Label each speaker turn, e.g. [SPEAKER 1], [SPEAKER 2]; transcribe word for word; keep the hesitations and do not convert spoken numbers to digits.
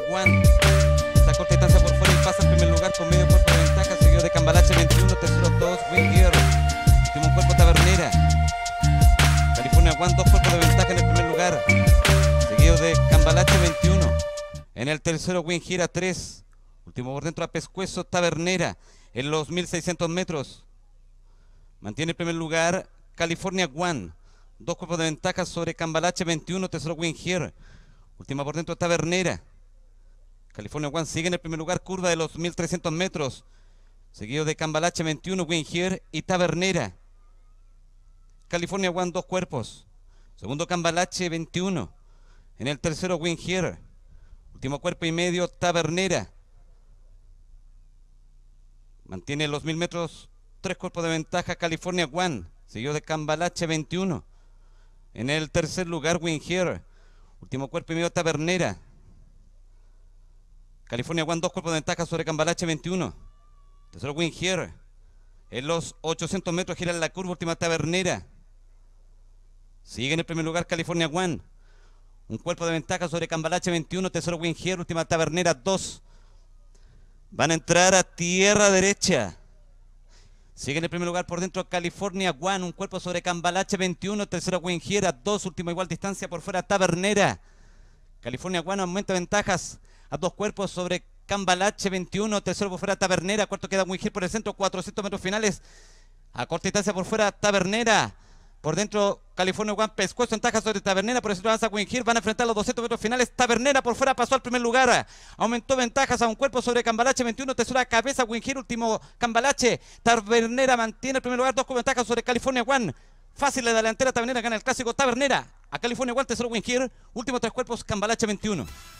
[SPEAKER 1] One. Esta corta distancia por fuera y pasa en primer lugar con medio cuerpo de ventaja, seguido de Cambalache veintiuno, tercero dos, Win Here. Último cuerpo Tabernera. California One, dos cuerpos de ventaja en el primer lugar, seguido de Cambalache veintiuno. En el tercero Win Here a tres. Último por dentro a Pescuezo Tabernera en los mil seiscientos metros. Mantiene el primer lugar California One. Dos cuerpos de ventaja sobre Cambalache veintiuno, tercero Win Here. Última por dentro Tabernera. California One sigue en el primer lugar, curva de los mil trescientos metros, seguido de Cambalache veintiuno, Win Here y Tabernera. California One, dos cuerpos. Segundo Cambalache veintiuno. En el tercero Win Here. Último cuerpo y medio Tabernera. Mantiene los mil metros, tres cuerpos de ventaja California One, seguido de Cambalache veintiuno. En el tercer lugar Win Here. Último cuerpo y medio Tabernera. California One, dos cuerpos de ventaja sobre Cambalache veintiuno. Tercero Win Here. En los ochocientos metros gira en la curva, última Tabernera. Sigue en el primer lugar California One. Un cuerpo de ventaja sobre Cambalache veintiuno, tercero Win Here, última Tabernera dos. Van a entrar a tierra derecha. Sigue en el primer lugar por dentro California One, un cuerpo sobre Cambalache veintiuno, tercero Win Here a dos, última igual distancia por fuera Tabernera. California One aumenta ventajas a dos cuerpos sobre Cambalache veintiuno, tercero por fuera Tabernera, cuarto queda Win Here por el centro, cuatrocientos metros finales. A corta distancia por fuera Tabernera. Por dentro California One, Pescuezo ventaja sobre Tabernera, por el centro avanza Win Here, van a enfrentar los doscientos metros finales. Tabernera por fuera pasó al primer lugar, aumentó ventajas a un cuerpo sobre Cambalache veintiuno, tercera cabeza Win Here, último Cambalache. Tabernera mantiene el primer lugar, dos ventajas sobre California One. Fácil de delantera, Tabernera gana el clásico. Tabernera a California One, tercero Win Here, últimos tres cuerpos Cambalache veintiuno.